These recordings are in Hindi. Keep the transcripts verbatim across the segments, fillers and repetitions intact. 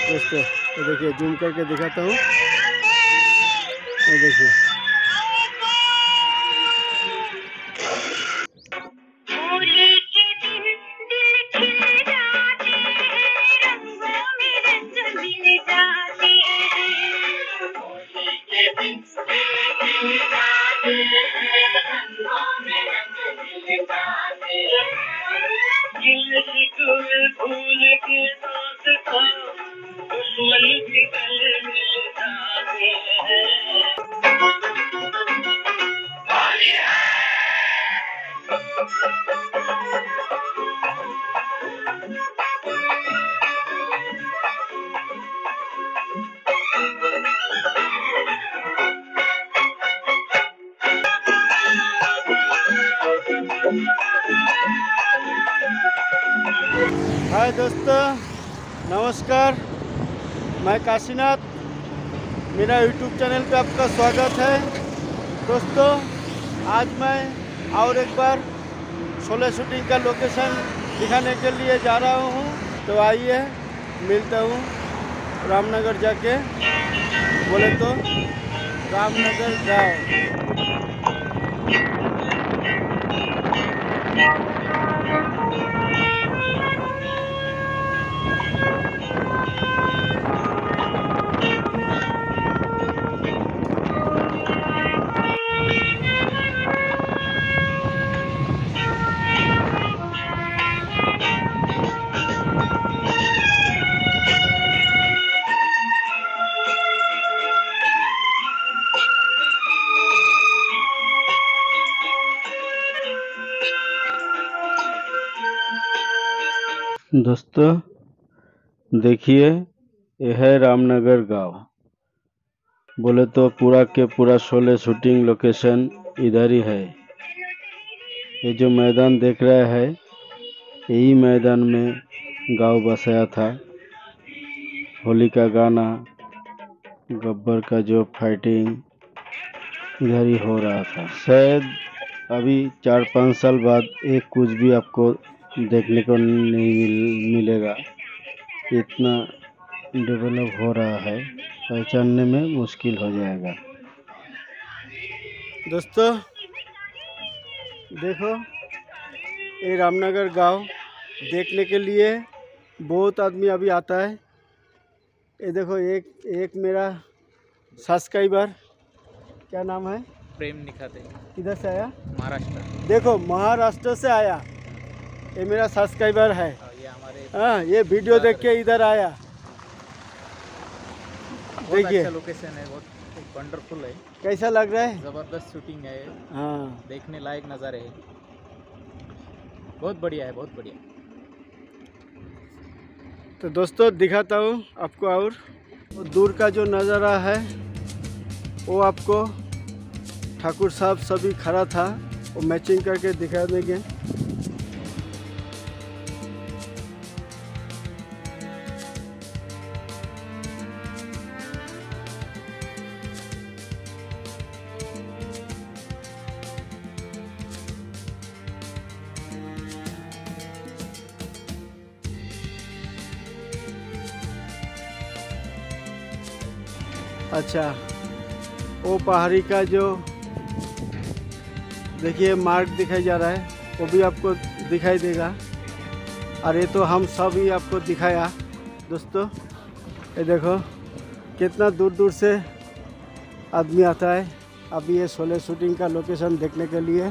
दोस्तों ये देखिए, जूम करके दिखाता हूँ। ये देखिए, हाय दोस्तों, नमस्कार। मैं काशीनाथ, मेरा यूट्यूब चैनल पे आपका स्वागत है। दोस्तों आज मैं और एक बार शोले शूटिंग का लोकेशन दिखाने के लिए जा रहा हूँ। तो आइए मिलता हूँ रामनगर जाके, बोले तो रामनगर गाँव। दोस्तों देखिए, यह है रामनगर गांव। बोले तो पूरा के पूरा शोले शूटिंग लोकेशन इधर ही है। ये जो मैदान देख रहा है, यही मैदान में गांव बसाया था। होली का गाना, गब्बर का जो फाइटिंग इधर ही हो रहा था। शायद अभी चार पाँच साल बाद एक कुछ भी आपको देखने को नहीं मिल, मिलेगा। इतना डेवलप हो रहा है, पहचानने में मुश्किल हो जाएगा। दोस्तों देखो, ये रामनगर गांव देखने के लिए बहुत आदमी अभी आता है। ये देखो, एक एक मेरा सब्सक्राइबर, क्या नाम है? प्रेम निखाते। किधर से आया? महाराष्ट्र। देखो, महाराष्ट्र से आया। ये मेरा सब्सक्राइबर है। ये हमारे हाँ, ये वीडियो देख के इधर आया। देखिए, अच्छा लोकेशन है, बहुत वंडरफुल है। कैसा लग रहा है? जबरदस्त शूटिंग है। हाँ, देखने लायक नज़ारे है। बहुत बढ़िया है, बहुत बढ़िया। तो दोस्तों दिखाता हूँ आपको। और वो दूर का जो नज़ारा है वो आपको ठाकुर साहब सभी खड़ा था, वो मैचिंग करके दिखा देंगे। अच्छा, वो पहाड़ी का जो देखिए मार्ग दिखाई जा रहा है, वो भी आपको दिखाई देगा। और ये तो हम सब ही आपको दिखाया। दोस्तों ये देखो, कितना दूर दूर से आदमी आता है अभी ये शोले शूटिंग का लोकेशन देखने के लिए।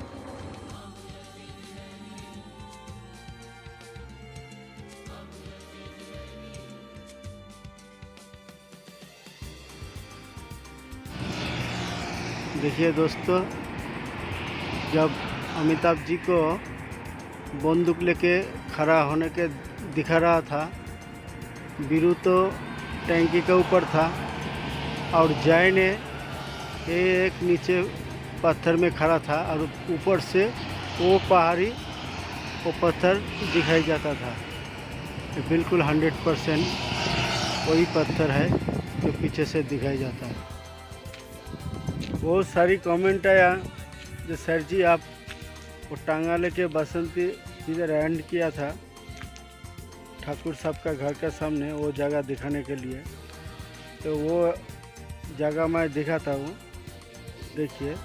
देखिए दोस्तों, जब अमिताभ जी को बंदूक लेके खड़ा होने के दिखा रहा था, बीरू तो टैंकी के ऊपर था और जय ने एक नीचे पत्थर में खड़ा था और ऊपर से वो पहाड़ी वो पत्थर दिखाई जाता था। ये बिल्कुल हंड्रेड परसेंट वही पत्थर है जो पीछे से दिखाई जाता है। बहुत सारी कमेंट आया जो सर जी आप वो टांगा लेके बसंती इधर एंड किया था, ठाकुर साहब का घर के सामने वो जगह दिखाने के लिए। तो वो जगह मैं दिखाता हूँ, देखिए।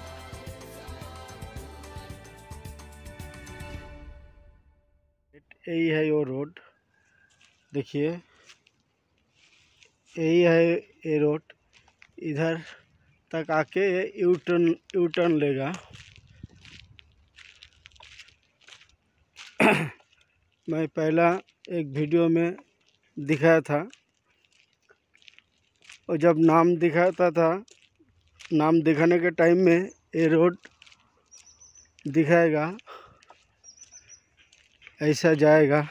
यही है वो रोड, देखिए यही है ये रोड। इधर तक आके यू टर्न यू टर्न लेगा। मैं पहला एक वीडियो में दिखाया था, और जब नाम दिखाता था, नाम दिखाने के टाइम में ये रोड दिखाएगा, ऐसा जाएगा,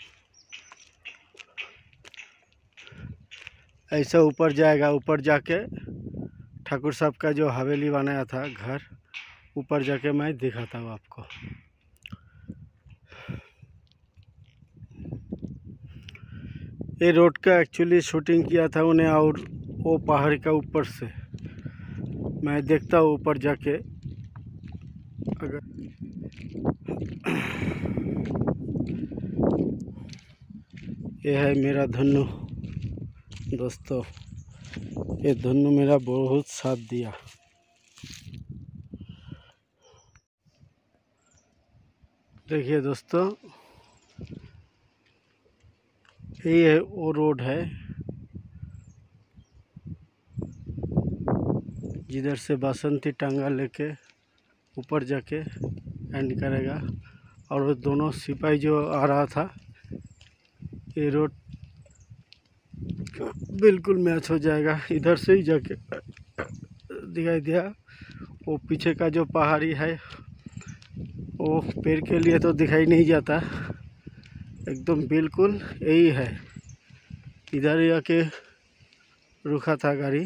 ऐसा ऊपर जाएगा। ऊपर जाके ठाकुर साहब का जो हवेली बनाया था घर, ऊपर जाके मैं दिखाता हूँ आपको। ये रोड का एक्चुअली शूटिंग किया था उन्हें, और वो पहाड़ का ऊपर से मैं देखता हूँ ऊपर जाके। अगर ये है मेरा धन्नू दोस्तों, ये धन्नू मेरा बहुत साथ दिया। देखिए दोस्तों, यही है वो रोड है जिधर से बासंती टांगा लेके ऊपर जाके एंड करेगा। और वो दोनों सिपाही जो आ रहा था, ये रोड बिल्कुल मैच हो जाएगा। इधर से ही जाके दिखाई दिया। वो पीछे का जो पहाड़ी है, वो पैर के लिए तो दिखाई नहीं जाता, एकदम बिल्कुल यही है। इधर ही आके रुका था गाड़ी।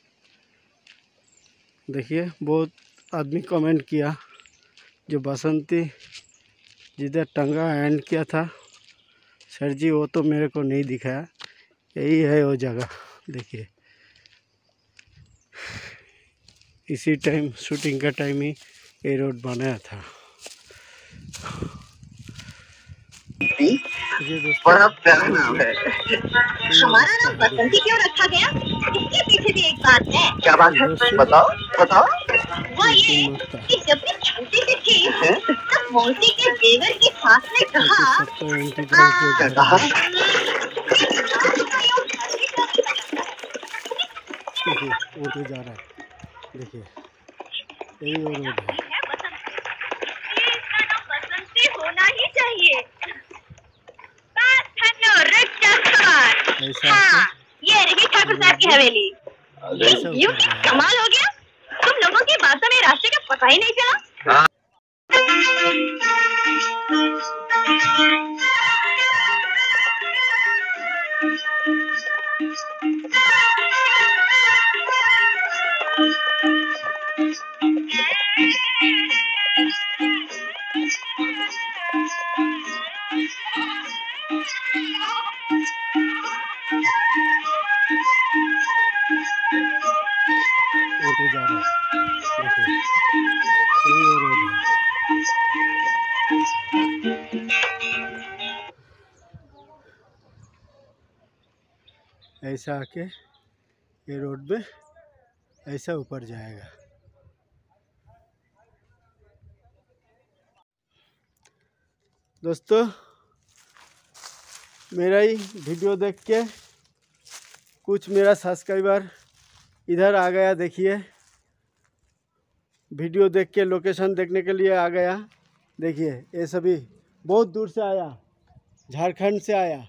देखिए, बहुत आदमी कमेंट किया, जो बसंती जिधर टंगा एंड किया था, सर जी वो तो मेरे को नहीं दिखाया। यही है वो जगह, देखिए। इसी टाइम शूटिंग का टाइम ही ये रोड बनाया था। बड़ा प्यारा नाम है। हमारा नाम बसंती क्यों रखा गया? इसके पीछे भी एक बात है। क्या बात है? बताओ बताओ। वो ये कि जब मैं छोटी सी थी, तब मौसी के देवर की सास ने कहा, क्या कहा? देखिए वो तो जा रहा है, देखिए यही वो रोड है। इसका नाम बसंती होना ही चाहिए। हाँ, ये रही ठाकुर साहब की हवेली। क्यों? कमाल हो गया, तुम लोगों की बातों में रास्ते का पता ही नहीं चला। वो तो जा रहा है, देखिए यही वो रोड है। ऐसा आके ये रोड में ऐसा ऊपर जाएगा। दोस्तों, मेरा ही वीडियो देख के कुछ मेरा सब्सक्राइबर इधर आ गया। देखिए, वीडियो देख के लोकेशन देखने के लिए आ गया। देखिए, ये सभी बहुत दूर से आया, झारखंड से आया।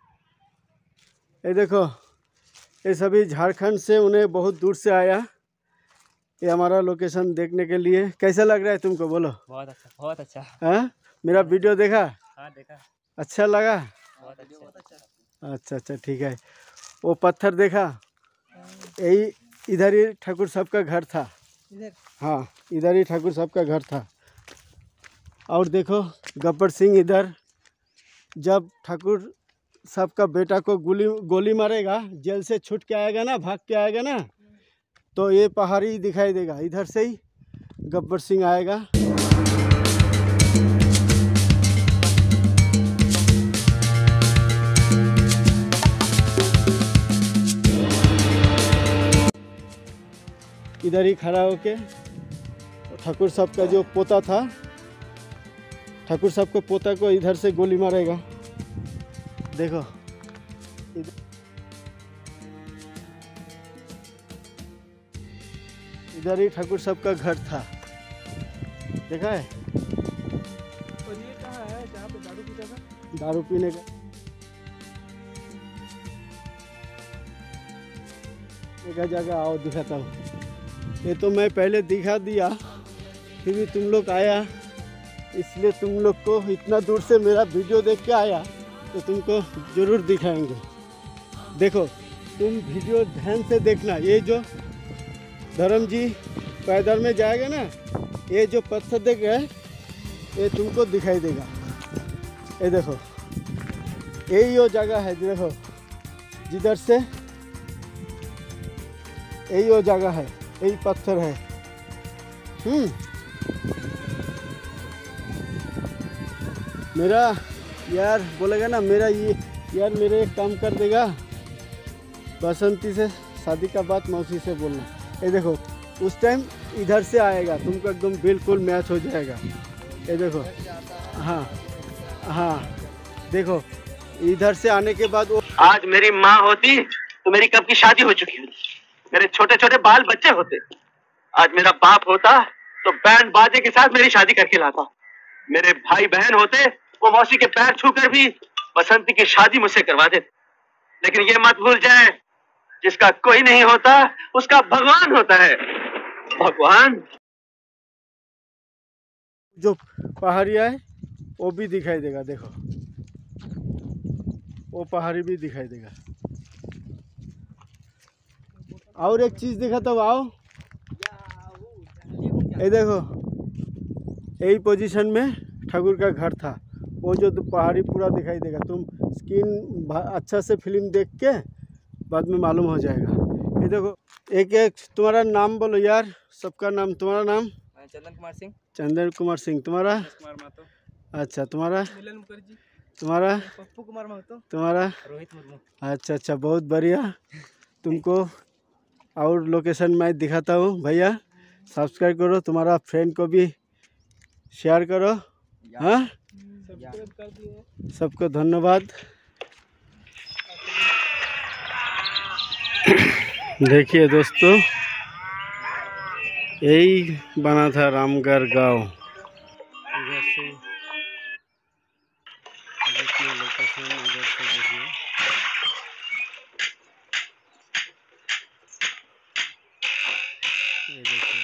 ये देखो, ये सभी झारखंड से, उन्हें बहुत दूर से आया ये हमारा लोकेशन देखने के लिए। कैसा लग रहा है तुमको, बोलो? बहुत अच्छा, बहुत अच्छा। हाँ, मेरा वीडियो देखा? हाँ देखा। अच्छा लगा? बहुत अच्छा। अच्छा अच्छा, ठीक है। वो पत्थर देखा? यही इधर ही ठाकुर साहब का घर था। इधर? हाँ, इधर ही ठाकुर साहब का घर था। और देखो, गब्बर सिंह इधर, जब ठाकुर साहब का बेटा को गोली गोली मारेगा, जेल से छूट के आएगा ना, भाग के आएगा ना, तो ये पहाड़ी दिखाई देगा। इधर से ही गब्बर सिंह आएगा। इधर ही खड़ा होके ठाकुर साहब का जो पोता था, ठाकुर साहब को पोता को इधर से गोली मारेगा। देखो इधर, इधर ही ठाकुर साहब का घर था, देखा है। और ये कहाँ है जहाँ पे दारू पीता था? दारू पीने का एक जगह आओ दिखाता हूँ। ये तो मैं पहले दिखा दिया, फिर भी तुम लोग आया, इसलिए तुम लोग को इतना दूर से मेरा वीडियो देख के आया तो तुमको ज़रूर दिखाएंगे। देखो तुम वीडियो ध्यान से देखना। ये जो धर्म जी पैदल में जाएगा ना, ये जो पत्थर देख रहे हैं ये तुमको दिखाई देगा। ये देखो यही वो जगह है, देखो जिधर से यही वो जगह है, यही पत्थर है। हम्म मेरा यार बोलेगा ना, मेरा ये यार मेरे एक काम कर देगा, बसंती से शादी का बात मौसी से बोलना। ये देखो उस टाइम इधर से आएगा, तुमको एकदम बिल्कुल मैच हो जाएगा। ये देखो, हाँ हाँ देखो इधर से आने के बाद वो, आज मेरी माँ होती तो मेरी कब की शादी हो चुकी होती, मेरे छोटे छोटे बाल बच्चे होते। आज मेरा बाप होता तो बैंड बाजे के साथ मेरी शादी करके लाता। मेरे भाई बहन होते वो मौसी के पैर छूकर भी बसंती की शादी मुझसे करवा देते। लेकिन ये मत भूल जाए, जिसका कोई नहीं होता उसका भगवान होता है। भगवान जो पहाड़िया है वो भी दिखाई देगा। देखो वो पहाड़ी भी दिखाई देगा। और एक चीज दिखाता हूँ, आओ। ये देखो यही पोजीशन में ठाकुर का घर था। वो जो पहाड़ी पूरा दिखाई देगा, तुम स्क्रीन अच्छा से फिल्म देख के बाद में मालूम हो जाएगा। ये देखो एक एक तुम्हारा नाम बोलो यार, सबका नाम। तुम्हारा नाम? चंदन कुमार सिंह। चंदन कुमार सिंह। तुम्हारा? कुमार महतो। अच्छा तुम्हारा? मिलन मुखर्जी। तुम्हारा? पप्पू कुमार महतो। तुम्हारा? रोहित मुर्मू। अच्छा अच्छा बहुत बढ़िया। तुमको और लोकेशन मैं दिखाता हूँ भैया। सब्सक्राइब करो, तुम्हारा फ्रेंड को भी शेयर करो। हाँ सब्सक्राइब कर दिए। सबको धन्यवाद। देखिए दोस्तों यही बना था रामगढ़ गांव। इधर से देखिए लोकेशन, इधर से देखिए। ये देखिए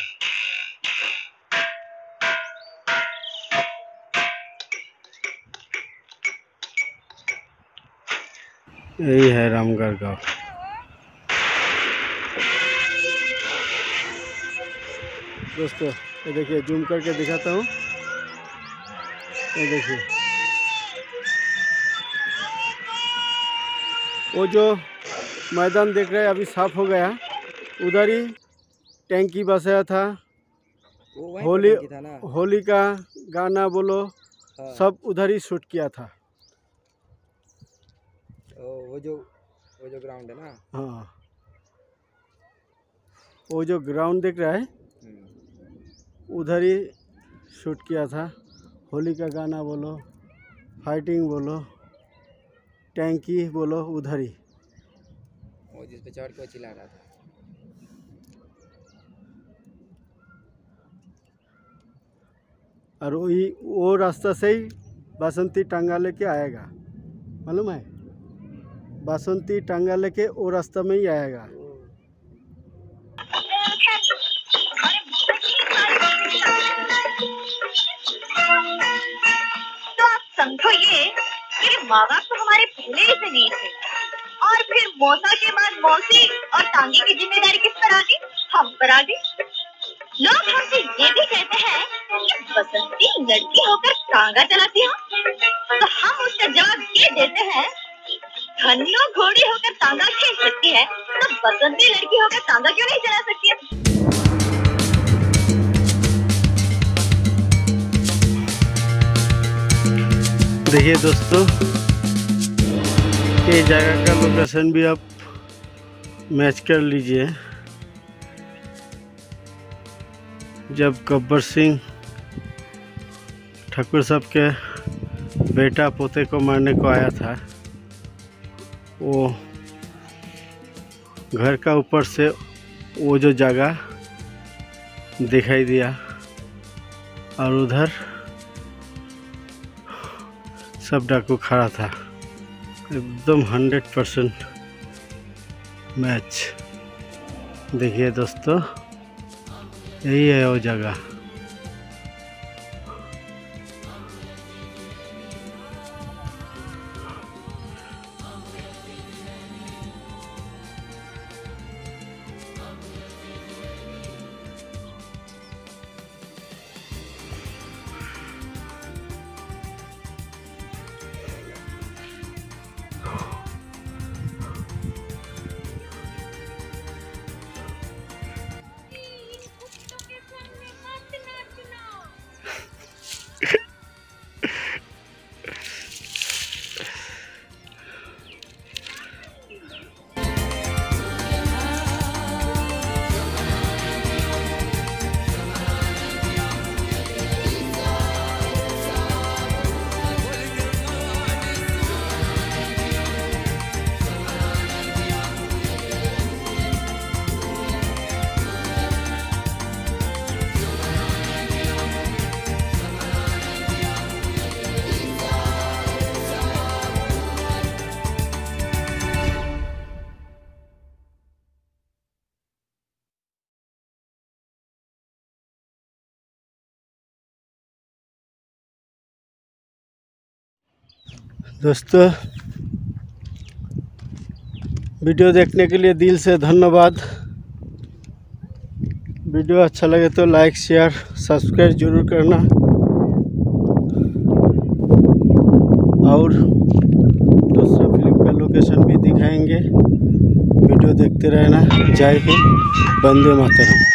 यही है रामगढ़ गांव। दोस्तों ये देखिए जूम करके दिखाता हूँ। ये देखिए वो जो मैदान देख रहे हैं अभी साफ हो गया, उधर ही टैंकी बसाया था। होली होली का गाना बोलो, हाँ। सब उधर ही शूट किया था। वो जो वो जो ग्राउंड है ना, हाँ वो जो ग्राउंड देख रहा है उधर ही शूट किया था। होली का गाना बोलो, फाइटिंग बोलो, टैंकी बोलो, उधर ही। वो जिस पे चढ़ के चिल्ला रहा था। और वही वो रास्ता से ही बासंती टांगा लेके आएगा, मालूम है? बासंती टांगा लेके वो रास्ता में ही आएगा। तो आप समझो ये मेरे माँ बाप तो हमारे पहले ही से नहीं थे, और फिर मौसा के बाद मौसी और टांगे की जिम्मेदारी किस पर आ गई? हम पर आ गई। लोग हमसे ये भी कहते हैं कि बसंती लड़की होकर टांगा चलाती है, तो हम उसका जवाब ये देते हैं धन्नो घोड़ी होकर टांगा खींच सकती है, तो बसंती लड़की होकर टांगा क्यों नहीं चला सकती है? देखिए दोस्तों ये जगह का लोकेशन भी आप मैच कर लीजिए। जब गब्बर सिंह ठाकुर साहब के बेटा पोते को मारने को आया था, वो घर का ऊपर से वो जो जगह दिखाई दिया और उधर सब डाकू खड़ा था। एकदम हंड्रेड परसेंट मैच। देखिए दोस्तों, यही है वो जगह। दोस्तों, वीडियो देखने के लिए दिल से धन्यवाद। वीडियो अच्छा लगे तो लाइक शेयर सब्सक्राइब जरूर करना और दूसरा फिल्म का लोकेशन भी दिखाएंगे। वीडियो देखते रहना। जय हिंद, वंदे मातरम।